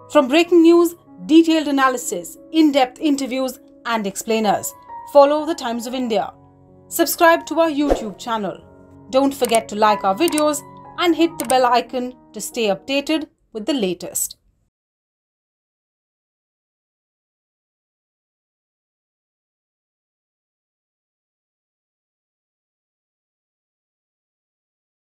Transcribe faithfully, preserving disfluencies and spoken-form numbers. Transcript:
From breaking news, detailed analysis, in-depth interviews and explainers, follow the Times of India. Subscribe to our YouTube channel. Don't forget to like our videos and hit the bell icon to stay updated with the latest.